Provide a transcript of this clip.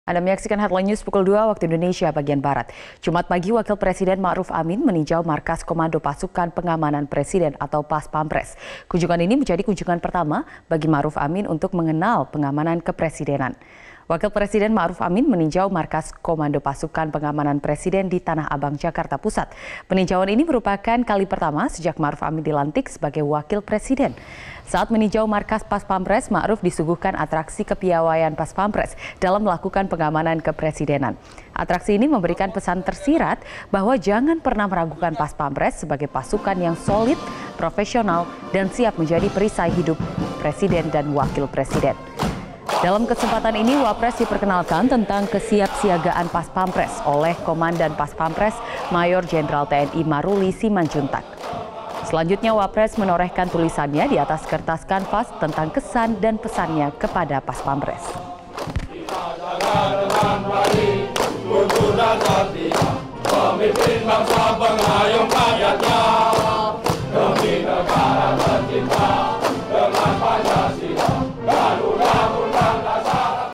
Anda menyaksikan Headline News pukul 2 waktu Indonesia bagian Barat. Jumat pagi, Wakil Presiden Ma'ruf Amin meninjau Markas Komando Pasukan Pengamanan Presiden atau Pas Pampres. Kunjungan ini menjadi kunjungan pertama bagi Ma'ruf Amin untuk mengenal pengamanan kepresidenan. Wakil Presiden Ma'ruf Amin meninjau Markas Komando Pasukan Pengamanan Presiden di Tanah Abang, Jakarta Pusat. Peninjauan ini merupakan kali pertama sejak Ma'ruf Amin dilantik sebagai Wakil Presiden. Saat meninjau Markas Pas Pampres, Ma'ruf disuguhkan atraksi kepiawaian Pas Pampres dalam melakukan pengamanan kepresidenan. Atraksi ini memberikan pesan tersirat bahwa jangan pernah meragukan Pas Pampres sebagai pasukan yang solid, profesional, dan siap menjadi perisai hidup Presiden dan Wakil Presiden. Dalam kesempatan ini, Wapres diperkenalkan tentang kesiapsiagaan Pas Pampres oleh Komandan Pas Pampres Mayor Jenderal TNI Maruli Simanjuntak. Selanjutnya, Wapres menorehkan tulisannya di atas kertas kanvas tentang kesan dan pesannya kepada Pas Pampres. Pemimpin bangsa pengayom rakyatnya.